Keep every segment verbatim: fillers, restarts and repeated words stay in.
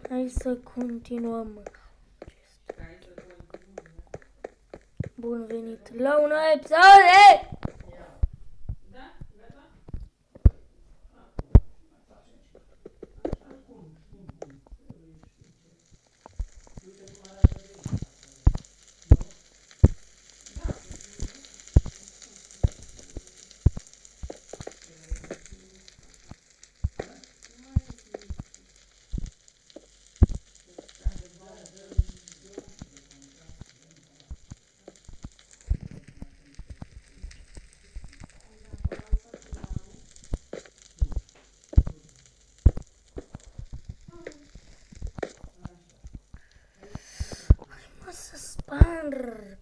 Hai să continuăm. Bun venit la un episod! Să sparg.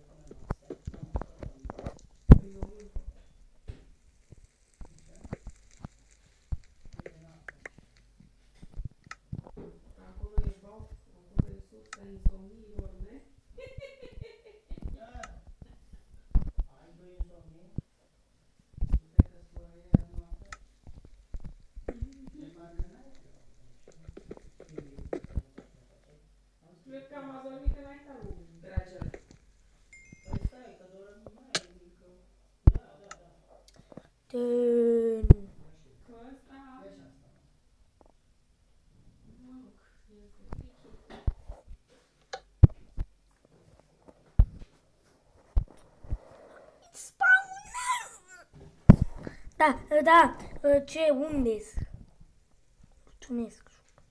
Ten. Da, da, ce, unde-s? Mulțumesc.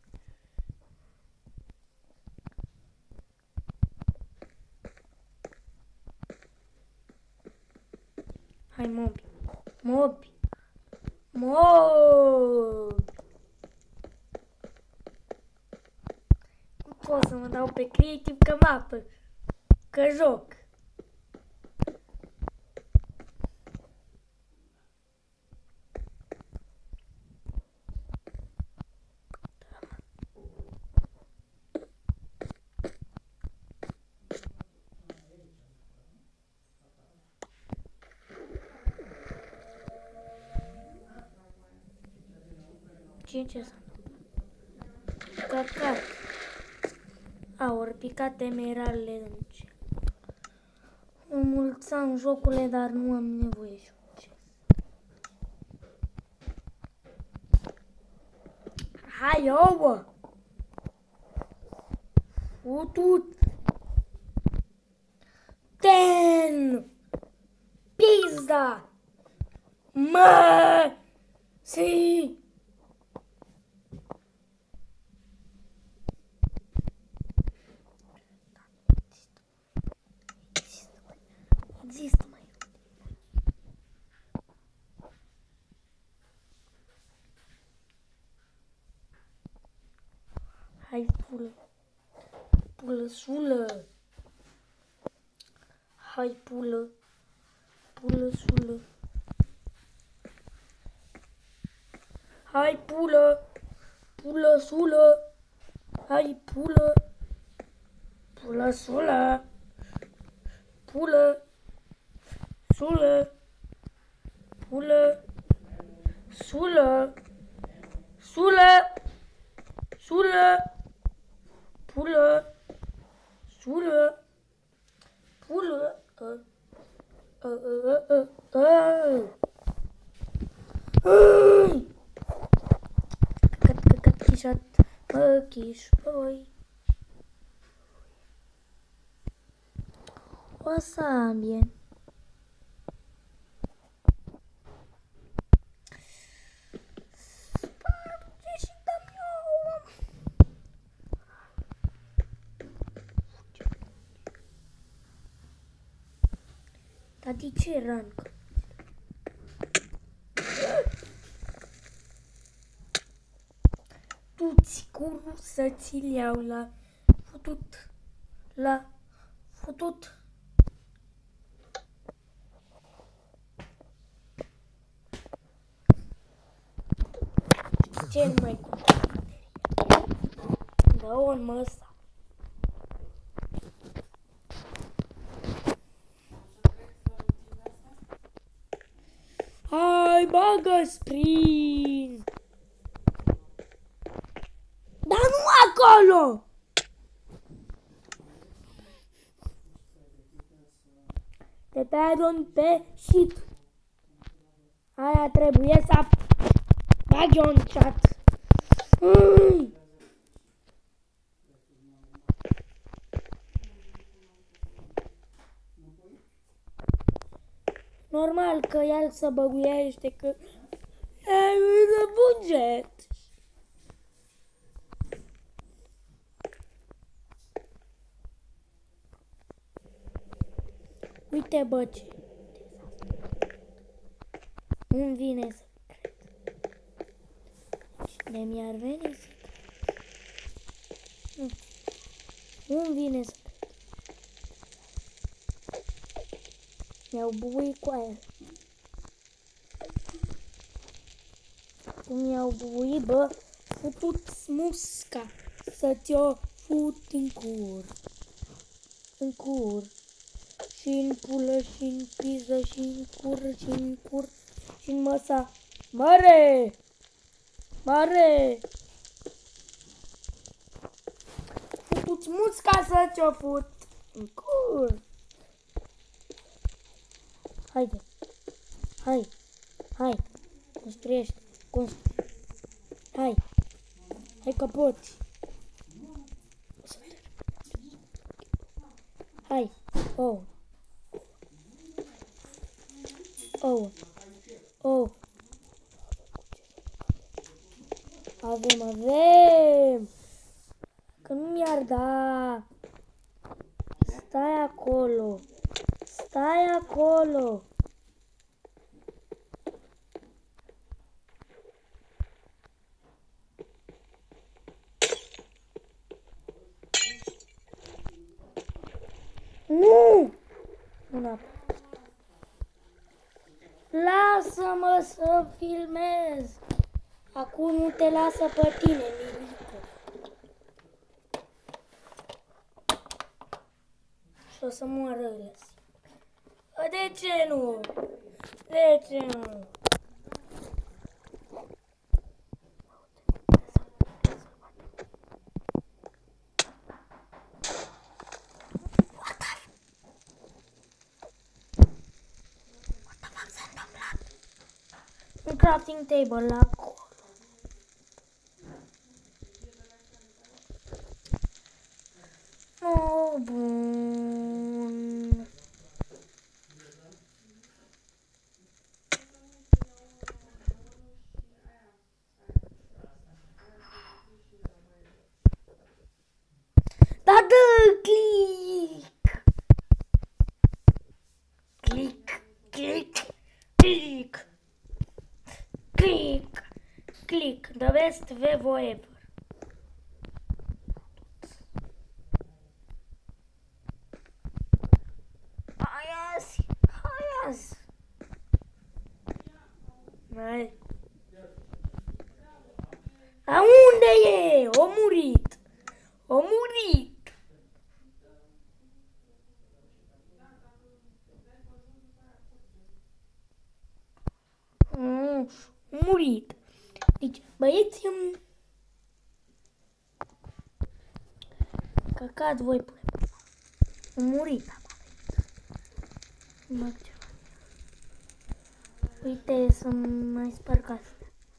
Hai, mobi. Mobi. Mobi. Nu pot să mă dau pe creative că mapă. Că joc. Ce ce s-a întâmplat? Căcat. Au picat emeralele în cer. Înmulțam jocurile, dar nu am nevoie și ce. Hai, ouă! Utut! Ten! Pizza! Mă! Si! Există mai. Hai, pulă. Pulăsulă. Hai, pulă. Pulăsulă. Hai, pulă. Pulăsulă. Hai, pulă. Pulăsulă. Pulă. Sulă, pulă, sulă, sulă, sulă, pulă, sulă, pulă, uh, uh, uh, uh, uh. Uh. Căcat, căcat, chișat, mă chiș, băi. O să am bien. Dar de ce rank? Tu-ți curul să ți-l iau la futut. La futut. Ce nu mai conta bateria? Dă-o în mă ăsta. Hai, bagă sprint! Dar nu acolo! acolo! Te pe pe shit. Aia trebuie să bagi în chat. Mm. Normal că el se băguiește că e de buget. Uite bă ce nu-mi vine să cred. De mi-ar veni să cred. Nu-mi vine să cred. Mi-au bubuit cu aia. Cum mi-au bubuit, bă, futu-ți musca să ți-o fut în cur. În cur. Și în pulă, și în piză, și în cur, și în cur, și în măsa. Mare! Mare! Futu-ți musca să ți-o fut în cur. Haide. Hai. Hai. Construiește. Construiește. Hai. Hai că poți. Hai. Oh. Oh. Oh. Avem, avem. Că nu mi-ar da. Stai acolo. Stai acolo. Nu! Una. Lasă-mă să filmez. Acum nu te lasă pe tine, Milică. Și o să moară ăla. De ce nu? De ce nu? Un crafting table la acolo. Oh, bun. Da, dă click. Click, click, click. Click, click, the best Vevo ever. Hai azi, hai azi. Hai. A unde e? O murit. O murit. Mm, murit. Deci, băieți, îmi... Căcat voi pune. Am murit. Uite, să mai sparg asta.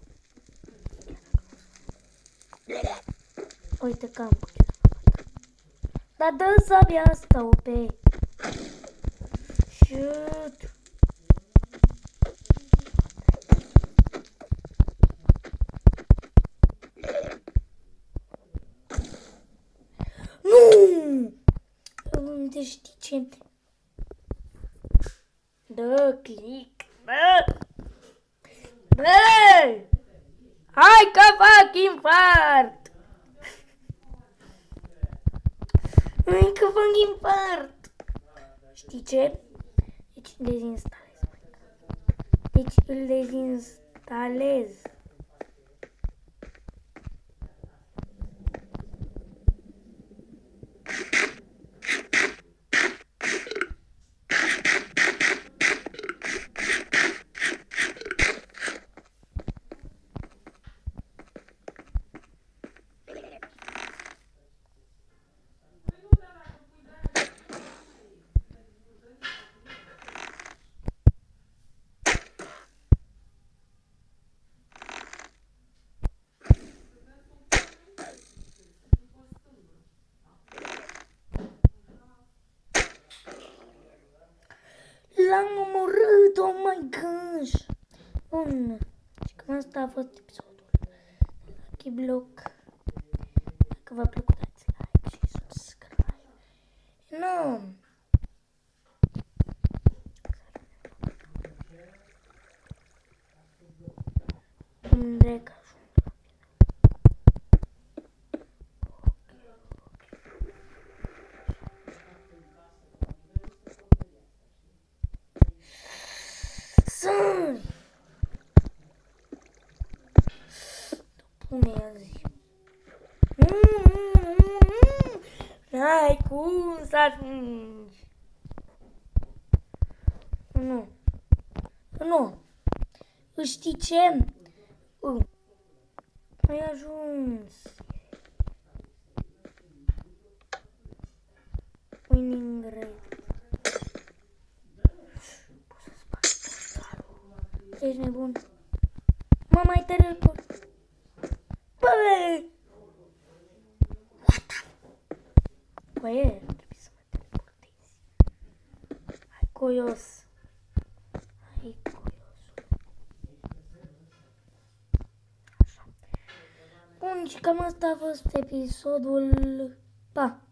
Uite cam cu ce. Dar dă sabia asta, ope. Shoot. Nu! Unde știi ce? Dă click. Bă! Bă! Hai că fac infart! Încă fac infart! Știi ce? Deci dezinstalez. Deci îl dezinstalez. Oh my gosh! Bun. Și cam asta a fost episodul Lucky Block. Dacă v-a plăcut, dați like și subscribe. Nu! Unde că Sări! Pune azi. N-ai cum să ajungi. Nu. Nu. Știi ce? Uh. Ai ajuns. Winning rate. Poți să spargi portalul. Ești nebun. Mă mai teleport. Băi! What the? Băi, trebuie să mă teleportezi. Hai, coios. Hai, coiosul. Așa. Bun, și cam asta a fost episodul. Pa!